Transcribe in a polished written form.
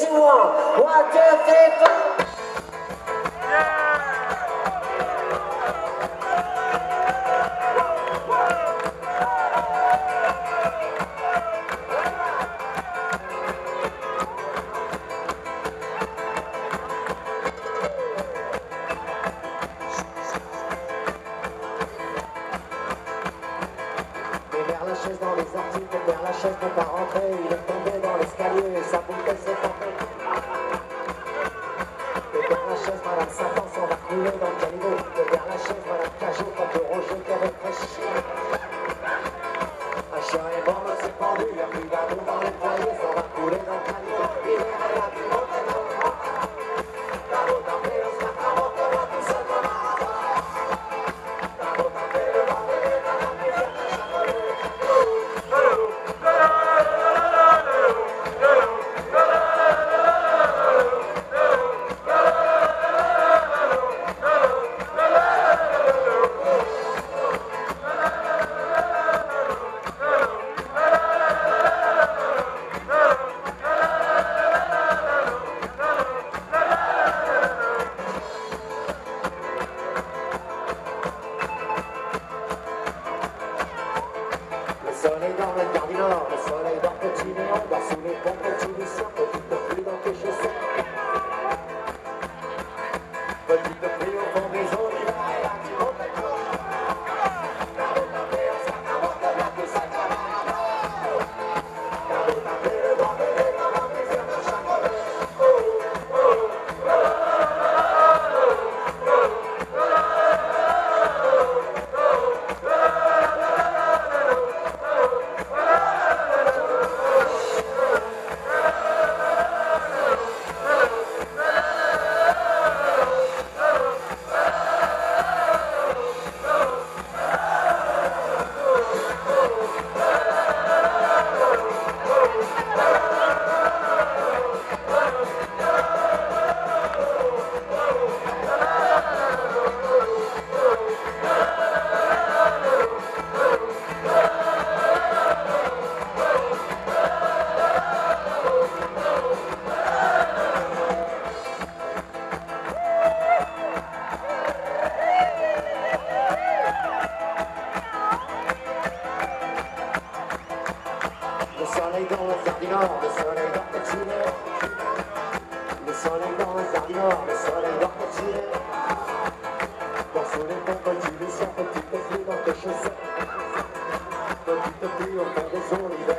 one. 1, 2, 3, 4. La chaise dans les orties, pour faire la chaise pour pas rentrer. Il est tombé dans l'escalier et sa bouteille s'est portée. Derrière la chaise, madame Satan s'en va couler dans le caniveau. Derrière la chaise, madame Cajot, quand le Roger qui avait fraîchi. Un chien est mort, il s'est pendu, il a pris d'amour dans les foyers, s'en va couler dans le caniveau. Il est à la vie, on est dans le monde. La route en fait, on se fait un monde, on va tout seul dans la route. La route en fait, le vent est dans la misère, la chapelet. Le soleil dans le quart du nord, le soleil dans Petit Léon, dort sous les ponts Petit Lucien, petite pluie dans tes chaussons. Petite pluie au fond des eaux, l'hiver est là, tu montes la cour. La route a fait, on s'accorde, de bien tout ça, ça va. La route a fait, le vent de l'est dans la misère de Chapelet. Le soleil dans le quart du nord, le soleil dans Petit Léon. Le soleil dans le quart du nord, le soleil dans Petit Léon. Dors sous les ponts Petit Lucien, petite pluie dans tes chaussettes. Petite pluie au fond des eaux, l'hiver